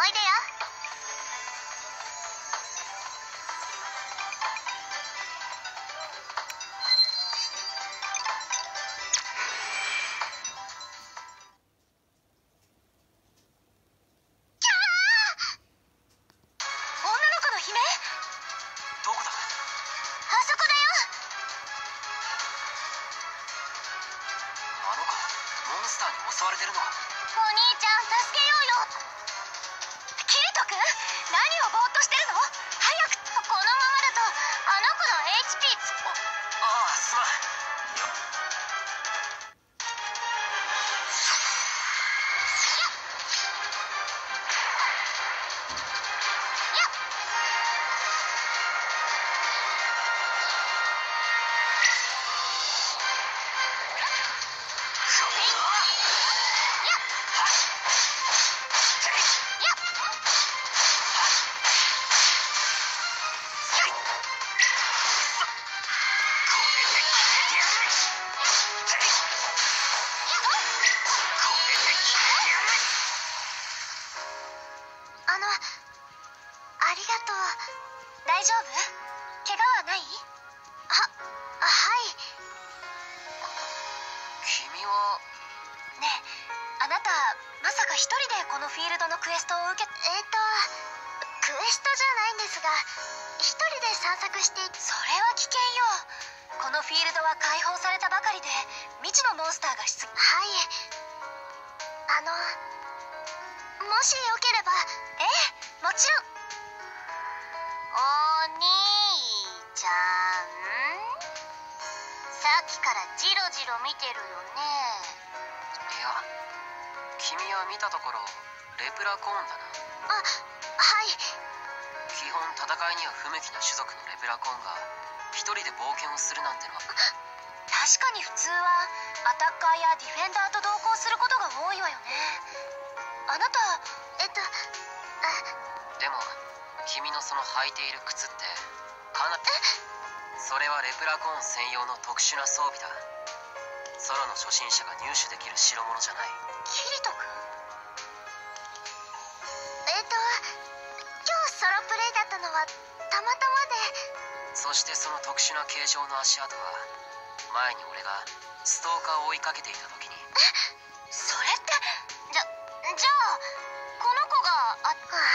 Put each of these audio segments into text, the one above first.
おいでよ。女の子の姫？ どこだ？ あそこだよ。 あの子、モンスターに襲われてるの？ お兄ちゃん助けようよ。キリト君、何をぼーっとしてるの？早く。このままだとあの子の HP ああ、すまん。よっ。 ありがとう。大丈夫？怪我はない？はい。 君は？ ねえ、あなたまさか一人でこのフィールドのクエストを受け…クエストじゃないんですが、一人で散策して…それは危険よ。このフィールドは開放されたばかりで未知のモンスターが出現…はい。もしよければ…もちろん。お兄ちゃん、さっきからジロジロ見てるよね。 いや、君は見たところレプラコーンだな。 はい。 基本戦いには不向きな種族のレプラコーンが一人で冒険をするなんてのは。 確かに普通はアタッカーやディフェンダーと同行することが多いわよね。あなた… でも君のその履いている靴ってそれはレプラコーン専用の特殊な装備だ。ソロの初心者が入手できる代物じゃない。 キリト君？今日ソロプレイだったのはたまたまで。 そしてその特殊な形状の足跡は前に俺がストーカーを追いかけていた時に。 それってじゃあこの子が…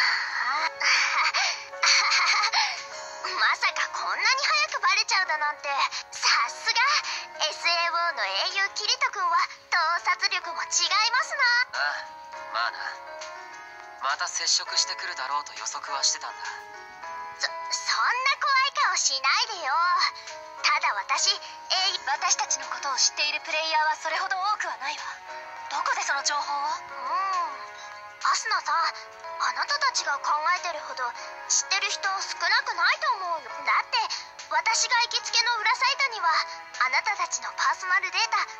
まさかこんなに早くバレちゃうだなんて。さすが SAO の英雄キリト君は洞察力も違いますな。 ああ、まあな。また接触してくるだろうと予測はしてたんだ。 そんな怖い顔しないでよ。ただ私たちのことを知っているプレイヤーはそれほど多くはないわ。どこでその情報を？アスナさん、あなたたちが考えてるほど知ってる人少なくないと思うよ。だって私が行きつけの裏サイトにはあなたたちのパーソナルデータ…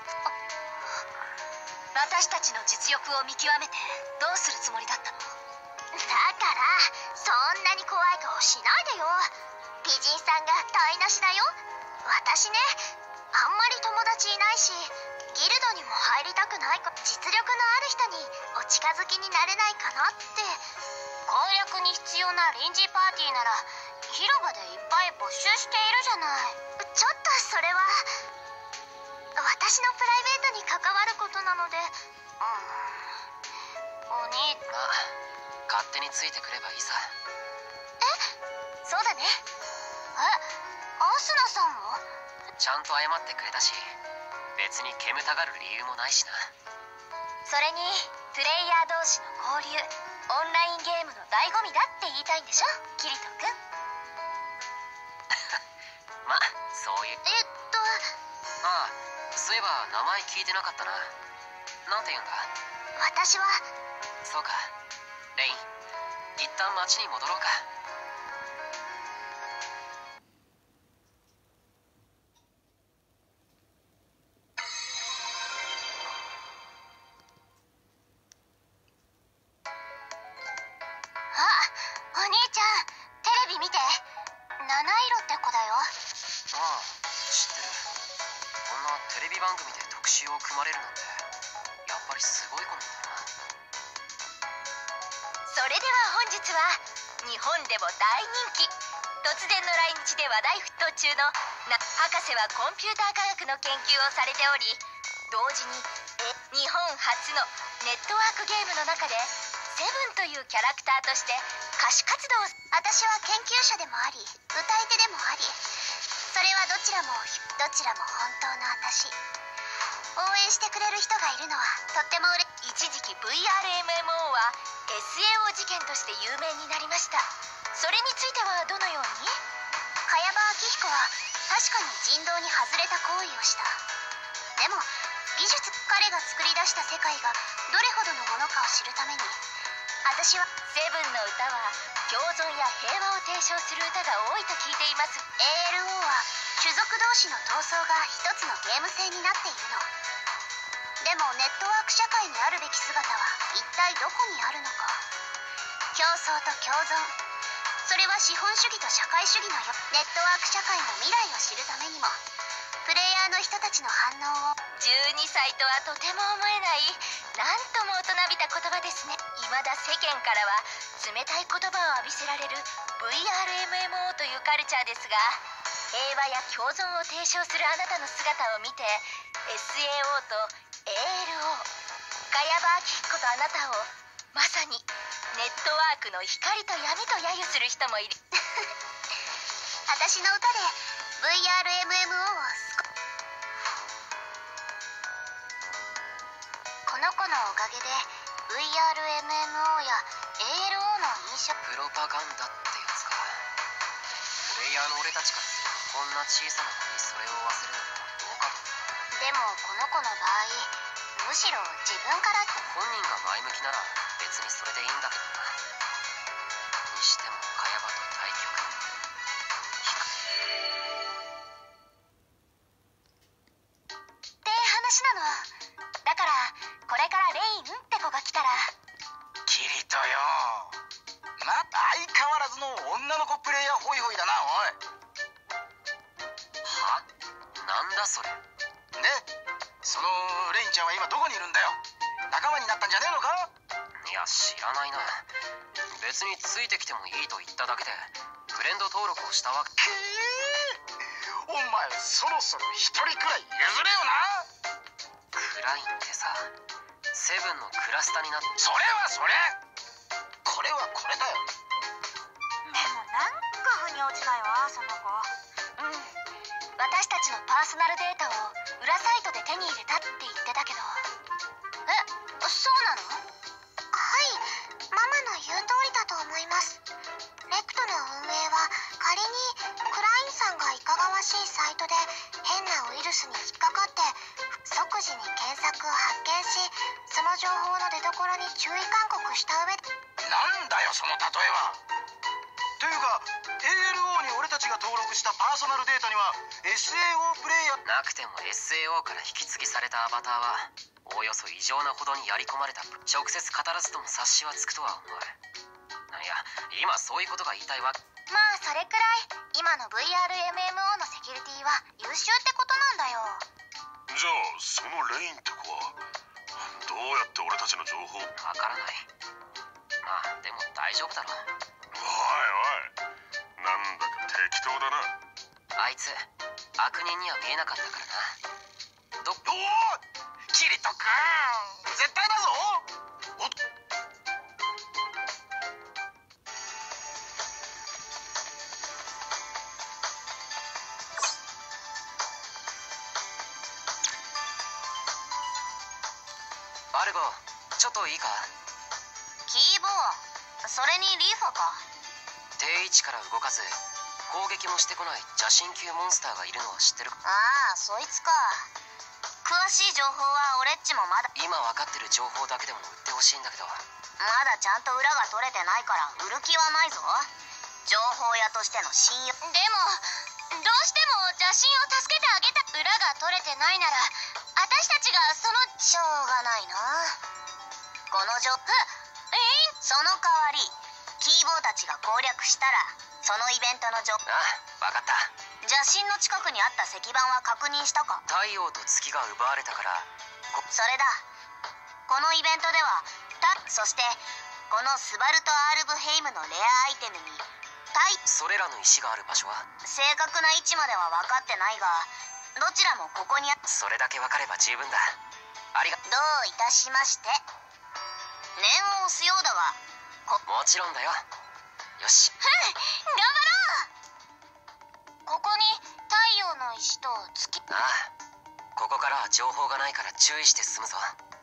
私たちの実力を見極めてどうするつもりだったの？だからそんなに怖い顔しないでよ。美人さんが台無しだよ。私ね、あんまり友達いないしギルドにも入りたくないか…実力のある人にお近づきになれないかなって。攻略に必要な臨時パーティーなら広場でいっぱい募集しているじゃない。ちょっとそれは私のプライベートに関わることなので。お兄… まあ、勝手についてくればいいさ。 そうだね。アスナさんも？ ちゃんと謝ってくれたし、別に煙たがる理由もないしな。 それにプレイヤー同士の交流、オンラインゲームの醍醐味だって言いたいんでしょ、キリト君。 まあ、そういう…ああ、そういえば名前聞いてなかったな。なんて言うんだ？ 私は… そうか、レイン、一旦町に戻ろうか。 お兄ちゃん、テレビ見て。七色って子だよ。 ああ、知ってる。こんなテレビ番組で特集を組まれるなんて、やっぱりすごい子なんだな。 それでは本日は日本でも大人気、突然の来日で話題沸騰中の博士はコンピューター科学の研究をされており、同時に日本初のネットワークゲームの中でセブンというキャラクターとして歌手活動を。私は研究者でもあり歌い手でもあり、それはどちらも本当の私。応援してくれる人がいるのはとっても一時期 VRMMO は SAO 事件として有名になりました。それについてはどのように？茅場明彦は確かに人道に外れた行為をした。でも技術、彼が作り出した世界がどれほどのものかを知るために、私はセブンの歌は共存や平和を提唱する歌が多いと聞いています。 ALO は種族同士の闘争が一つのゲーム性になっているの。でもネットワーク社会にあるべき姿は一体どこにあるのか。競争と共存、それは資本主義と社会主義のネットワーク社会の未来を知るためにも、プレイヤーの人たちの反応を。12歳とはとても思えない、なんとも大人びた言葉ですね。未だ世間からは冷たい言葉を浴びせられる VRMMO というカルチャーですが、平和や共存を提唱するあなたの姿を見て SAO と ALO、 茅場明彦とあなたをまさにネットワークの光と闇と揶揄する人もいる。私の歌で VRMMO をこの子のおかげで VRMMO や ALO の印象。 プロパガンダってやつか。プレイヤーの俺たちからすればこんな小さな子にそれを忘れるのはどうかと。 でもこの子の場合、むしろ自分から。 本人が前向きなら別にそれでいいんだけどな。にしても茅場と対局って話なの。だからこれからレインって子が来たら。 キリトよ、また相変わらずの女の子プレイヤーホイホイだな。おい、 は？なんだそれ。 でそのレインちゃんは今どこにいるんだよ。仲間になったんじゃねえのか？ いや知らないな。別についてきてもいいと言っただけでフレンド登録をしたわけ。 お前そろそろ一人くらい譲れよな。 クラインってさ、セブンのクラスタになって。 それはそれ、これはこれだよ。 でもなんか腑に落ちないわ、その子。私たちのパーソナルデータを裏サイトで手に入れたって言ってたけど。そうなの？はい、ママの言う通りだと思います。レクトの運営は仮にクラインさんがいかがわしいサイトで変なウイルスに引っかかって即時に検索発見し、その情報の出所に注意勧告した上で。 なんだよその例えは。というか ALO に俺たちが登録したパーソナルデータには SAO プレイヤーなくても SAO から引き継ぎされたアバターはおおよそ異常なほどにやり込まれた。直接語らずとも察しはつくとは思う。いや今そういうことが言いたいわ。 まあそれくらい今の VRMMO のセキュリティは優秀ってことなんだよ。 じゃあそのレインって子はどうやって俺たちの情報。 わからない。まあでも大丈夫だろう。 おいおい、なんだか適当だな。 あいつ悪人には見えなかったからな。 おお、キリトくん絶対だぞ。おバルゴ、ちょっといいか。 キーボー、それにリーファか。 定位置から動かず攻撃もしてこない邪神級モンスターがいるのは知ってるか。 ああ、そいつか。詳しい情報は俺っちもまだ。 今分かってる情報だけでも売ってほしいんだけど。 まだちゃんと裏が取れてないから売る気はないぞ。情報屋としての信用。でもどうしても邪神を助けてあげた。裏が取れてないなら私たちがその。しょうがないな。このその代わりキーボーたちが攻略したらそのイベントのああ、分かった。 邪神の近くにあった石板は確認したか。 太陽と月が奪われたからそれだ。このイベントではそしてこのスバルト・アールブヘイムのレアアイテムにそれらの石がある場所は？ 正確な位置までは分かってないが、どちらもここにそれだけ分かれば十分だ。ありが。 どういたしまして。念を押すようだが、 もちろんだよ。よし。 頑張ろう。ここに太陽の石と月。 ああ、ここからは情報がないから注意して進むぞ。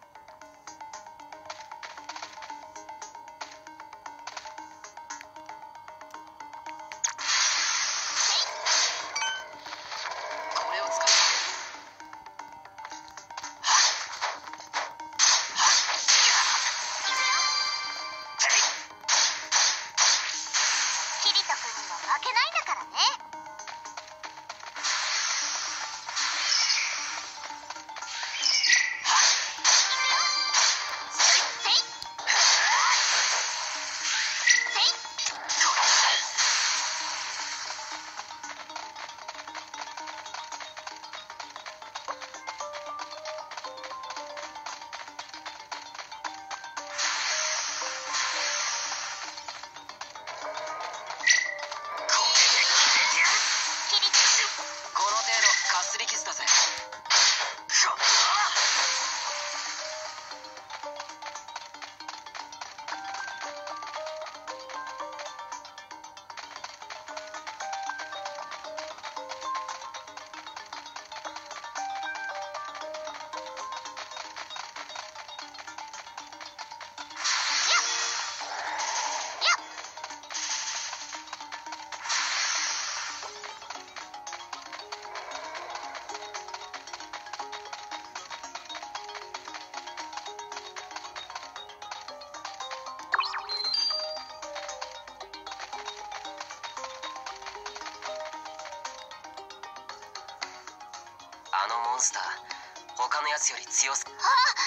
あのモンスター、他のやつより強す。 見て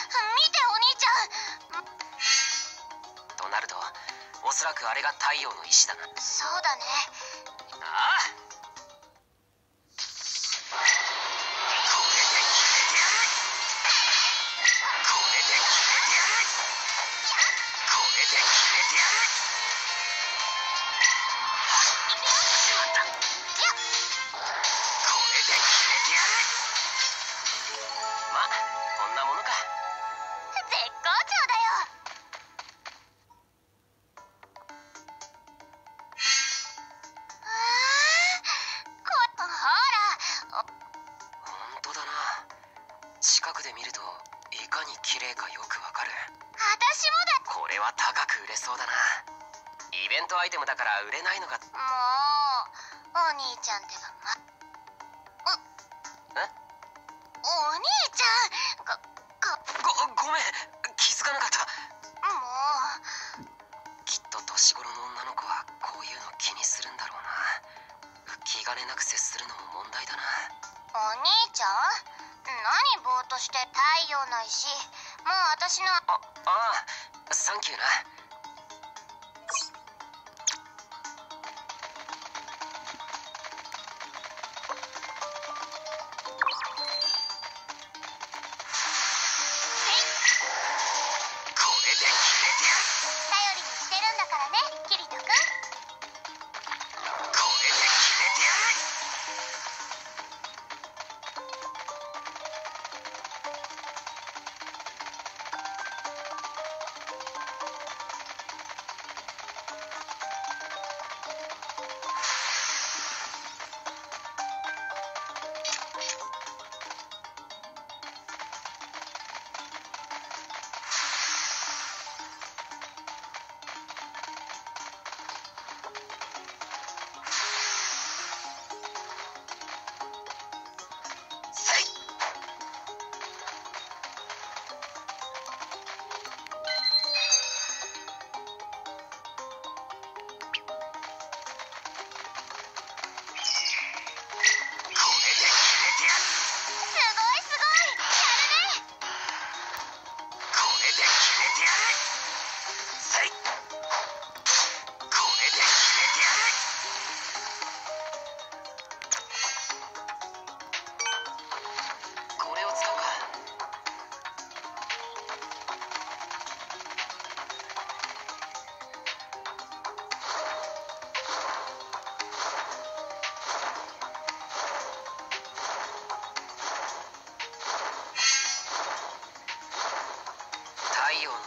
お兄ちゃん。 となると、おそらくあれが太陽の石だな。 そうだね。 ああ、近くで見るといかに綺麗かよくわかる。 私もだ。 これは高く売れそうだな。イベントアイテムだから売れないのが。 もうお兄ちゃんってば。お兄ちゃん。 ごめん、気づかなかった。 もうきっと年頃の女の子はこういうの気にするんだろうな。気兼ねなく接するのも問題だな。 お兄ちゃん、何ぼーっとして。太陽の石、もう私の。 ああ、サンキューな。 頼りにしてるんだからね、キリト君。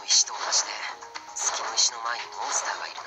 の石と同じで月の石の前にモンスターがいるな。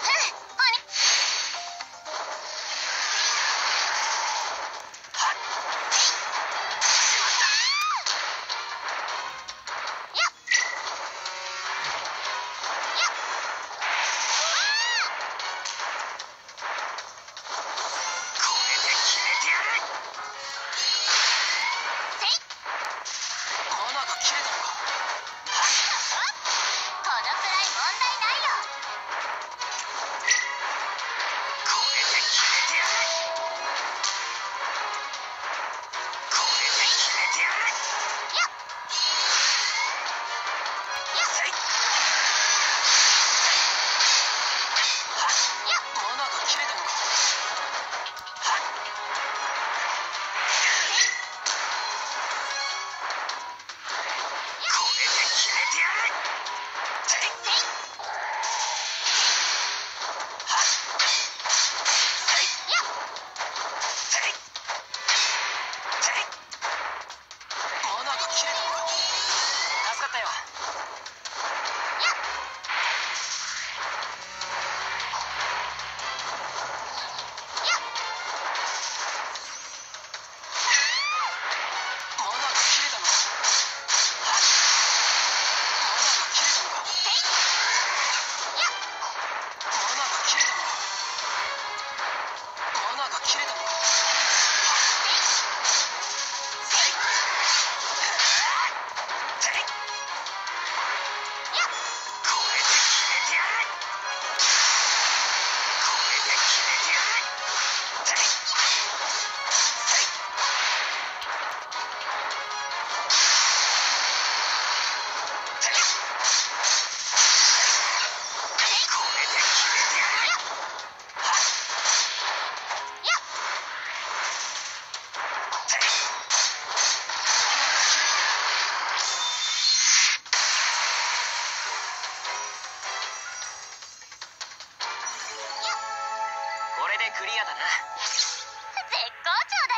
クリアだな。 絶好調だ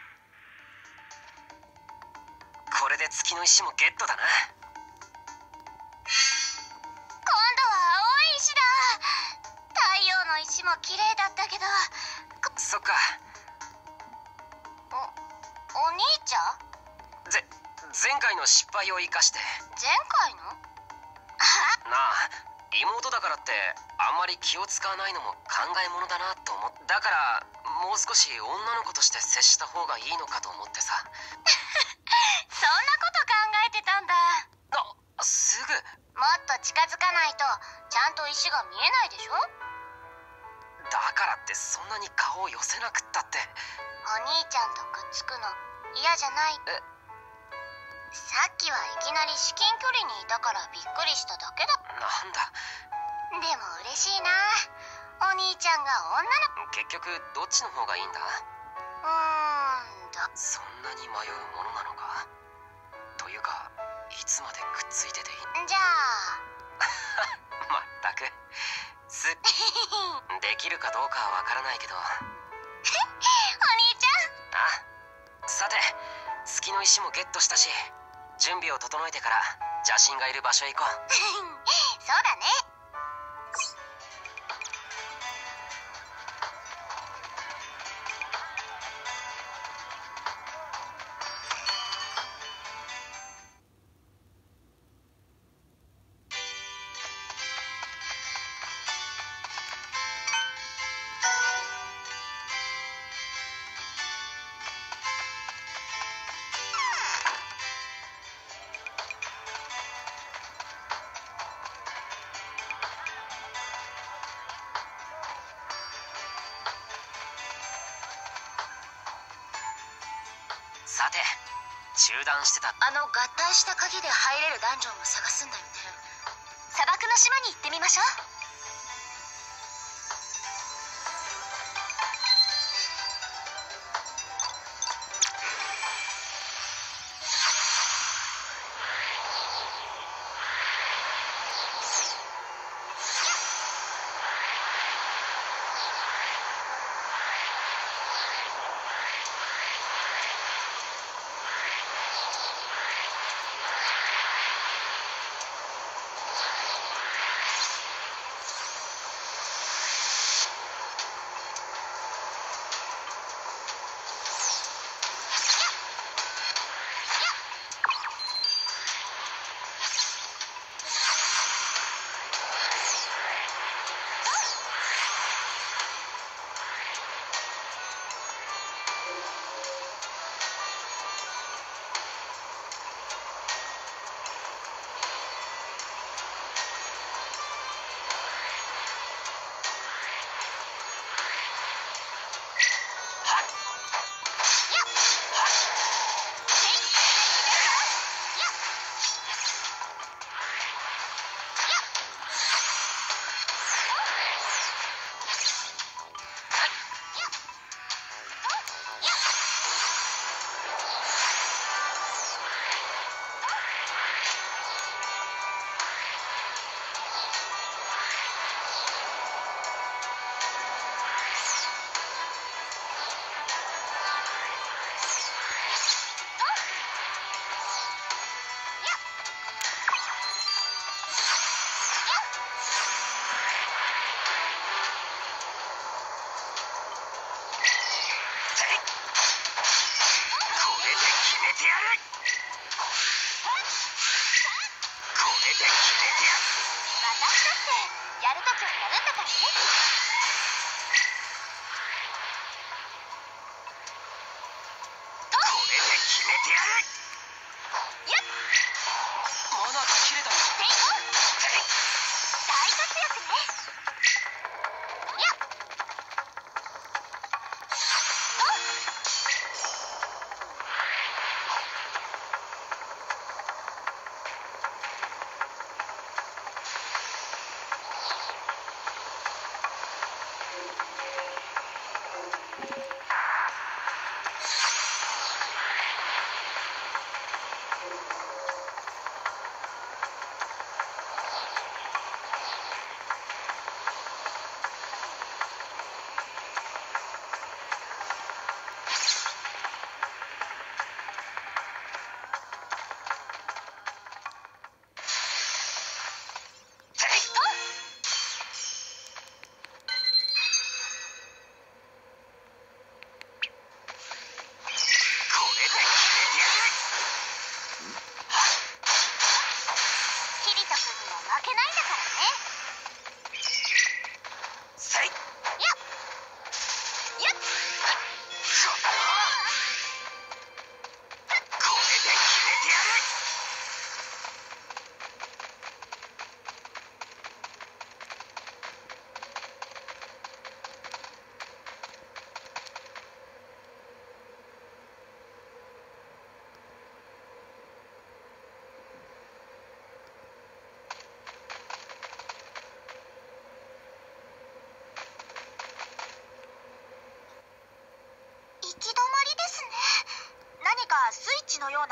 よ。 これで月の石もゲットだな。 今度は青い石だ。太陽の石も綺麗だったけど。 そっか。 お兄ちゃん？ 前回の失敗を生かして。 前回の？ なあ、妹だからってあんまり気を使わないのも考えものだなと思って、だからもう少し女の子として接した方がいいのかと思ってさ。 そんなこと考えてたんだ。 すぐ。 もっと近づかないとちゃんと石が見えないでしょ。 だからってそんなに顔を寄せなくったって。 お兄ちゃんとくっつくの嫌じゃない？さっきはいきなり至近距離にいたからびっくりしただけだ。 なんだ。 でも嬉しいな、お兄ちゃんが女の。 結局どっちの方がいいんだ？そんなに迷うものなのか。というかいつまでくっついてていい？ じゃあまったくできるかどうかはわからないけど。お兄ちゃん。さて、月の石もゲットしたし、準備を整えてから邪神がいる場所へ行こう。 そうだね。 さて、中断してた合体した鍵で入れるダンジョンを探すんだよね。砂漠の島に行ってみましょう。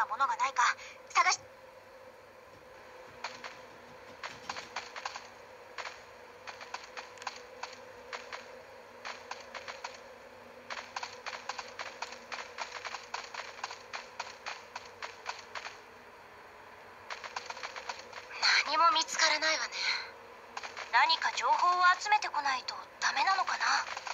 なものがないか探し。何も見つからないわね。何か情報を集めてこないとダメなのかな。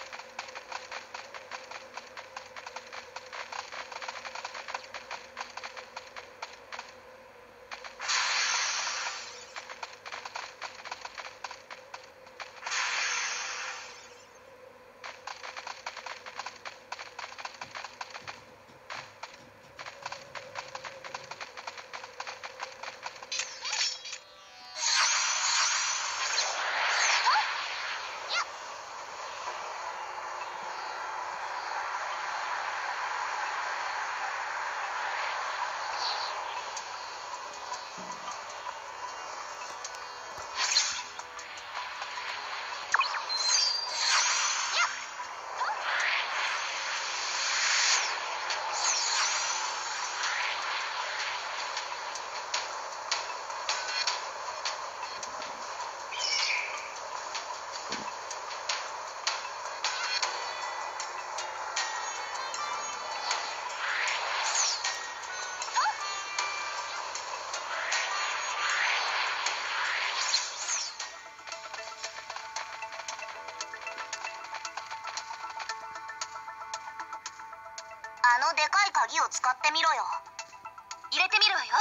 あのでかい鍵を使ってみろよ。入れてみるわよ。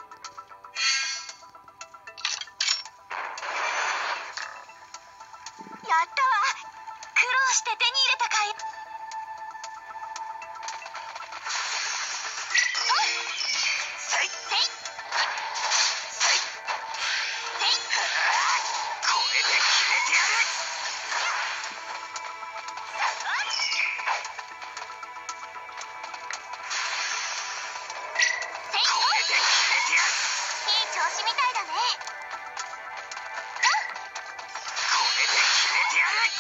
やったわ。苦労して手に入れたかい。せいせいせいせい。これで決めてやる。いい調子みたいだね。これで決めてやる。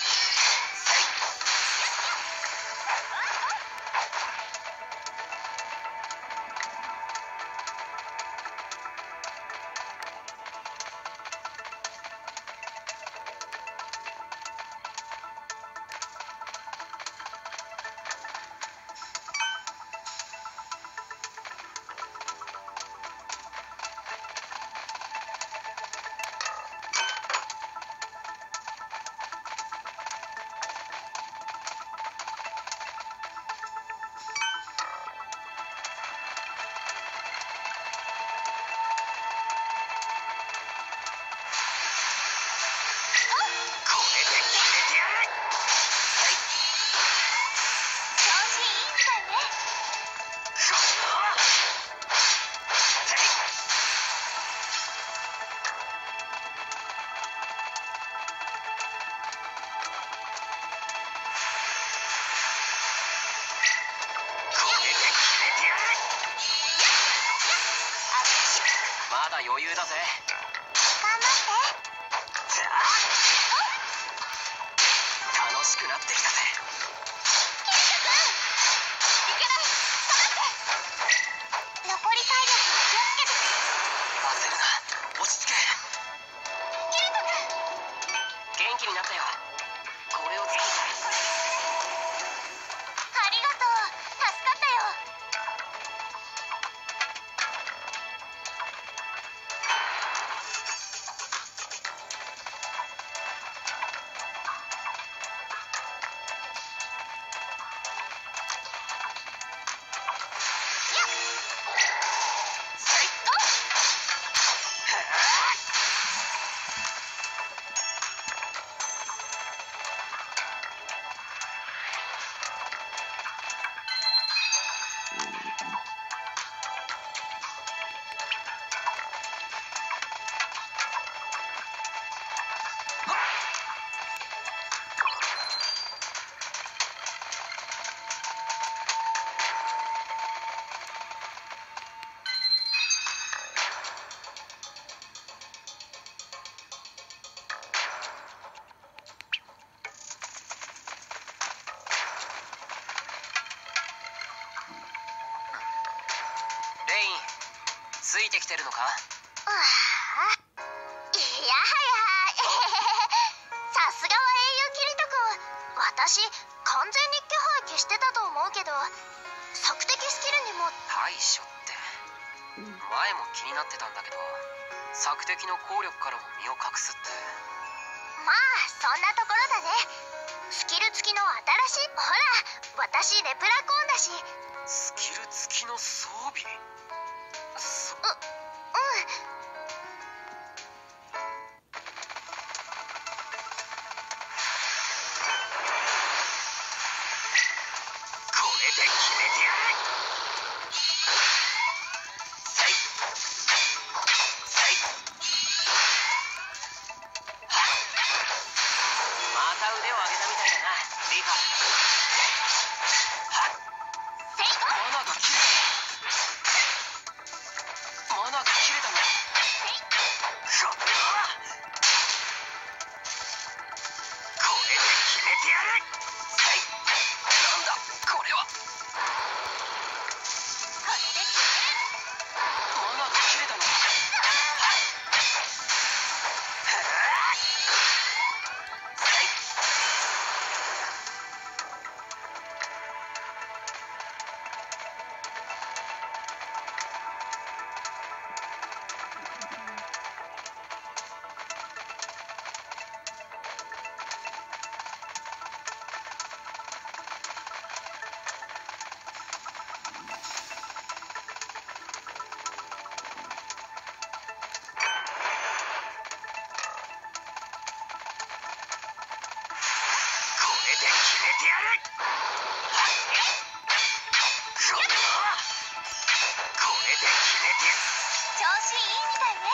まだ余裕だぜ。 頑張って。 楽しくなってきたぜ。 いけない。下がって。残り体力に気をつけて。 焦るな。落ち着け。 キリト君。 元気になったよ。これを使う。 ありがとう。助かったよ。 いてきてるのか？ ああ、いやはやさすがは英雄キリト君。私完全に気配消してたと思うけど、索敵スキルにも。 対処って前も気になってたんだけど、索敵の効力からも身を隠すって。 まあそんなところだね。スキル付きの新しい、ほら私レプラコーンだし。 スキル付きの装備。 これで決めてやる。 また腕を上げたみたいだな、リカ。マナが切れた。マナが切れたんだ。 これで決めてやる。 なんだこれは。マナが切れたんだ。 決めてやる。これで決めてやる。 調子いいみたいね。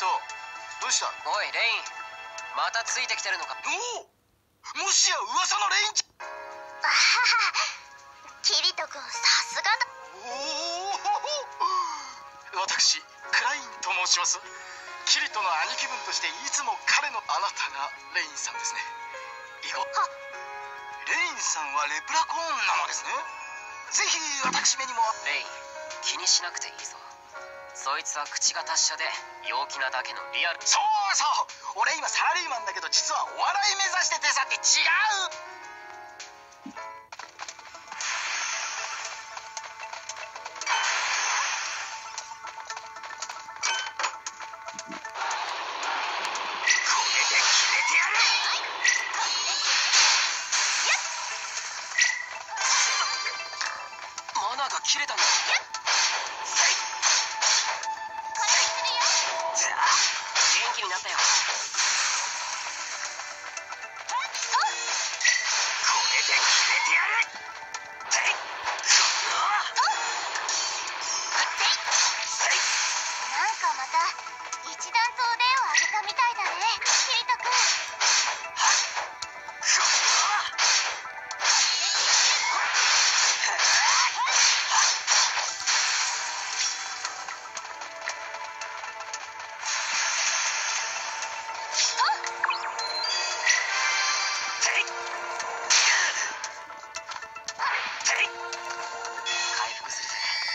ト、どうした？ おいレイン、またついてきてるのか？ おお、もしや噂のレインちゃん。 あはは、キリト君さすがだ。 おお、私クラインと申します。キリトの兄貴分としていつも彼のあなたがレインさんですね。以後レインさんはレプラコーンなのですね。ぜひ私めにも。 レイン、気にしなくていいぞ。そいつは口が達者で陽気なだけのリアル。 そうそう、俺今サラリーマンだけど実はお笑い目指しててさって。違う。 マナーが切れたんだ。元気になったよ。 なんかまた一段と腕を上げたみたいだね、キリト君。 回復するぜ。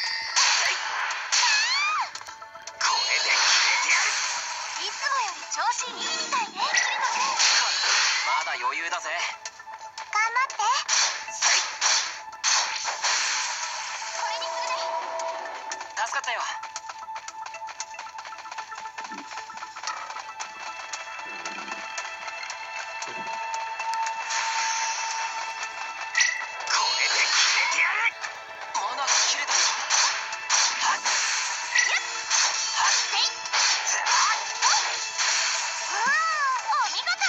いつもより調子いいみたいね、キリト君。 まだ余裕だぜ。 頑張って。これにするね。 助かったよ。マナーが切れたんだ。 お見事。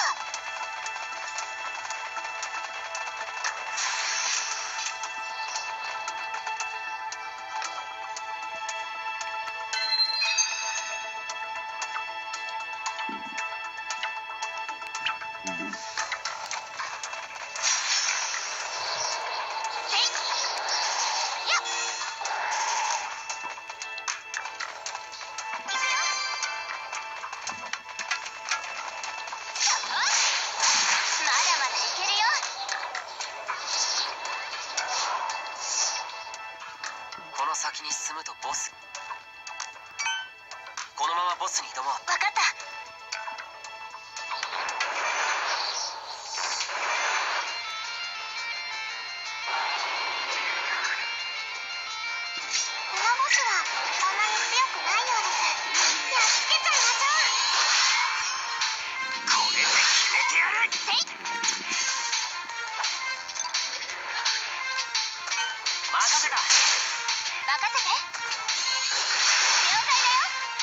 まだまだいけるよ。 この先に進むとボス。このままボスに挑もう。 わかった。このボスはそんなに強くないようです。やっつけちゃいましょう。せい。 任せた。 任せて。了解だよ。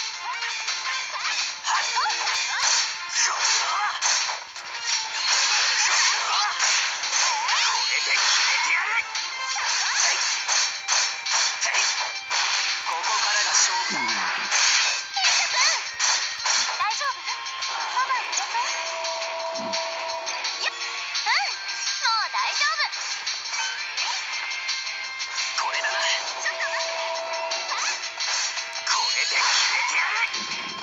ここからが勝負だ。 大丈夫？そばにいて。もう大丈夫。 これだな。 ちょっと待って。 これで決めてやる。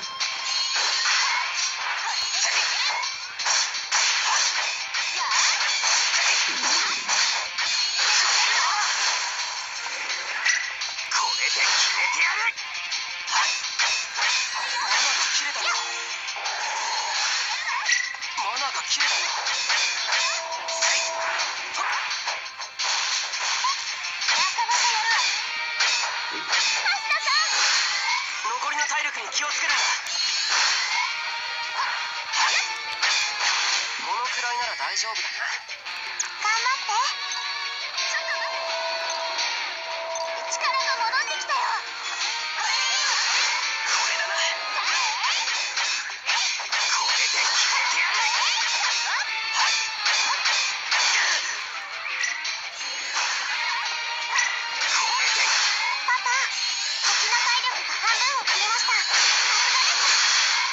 これで決めてやる。マナーが切れたんだ。マナーが切れたんだ。 仲間とやるわ。橋田さん。 残りの体力に気をつけるんだ。このくらいなら大丈夫だな。 頑張って。ちょっと待って。力が戻ってきたよ。 これだな。これで決めてやる。 パパ、敵の体力が半分を切りました。さすがです。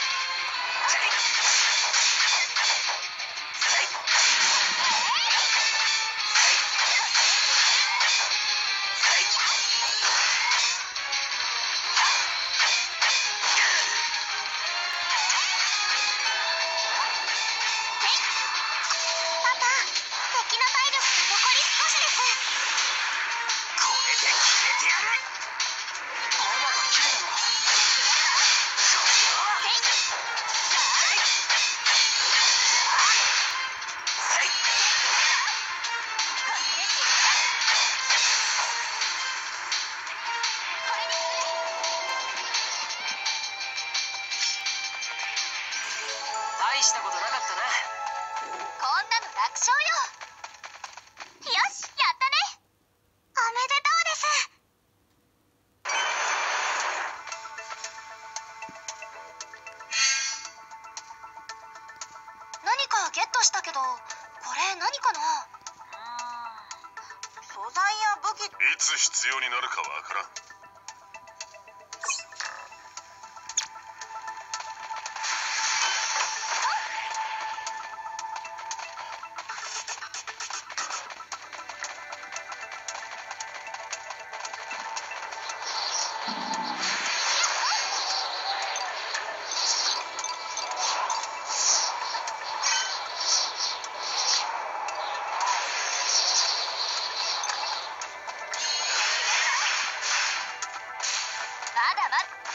大したことなかったな。 こんなの楽勝よ。よし、やったね。おめでとうです。何かゲットしたけど、これ何かな。素材や武器。 いつ必要になるかわからん。 まだまだ。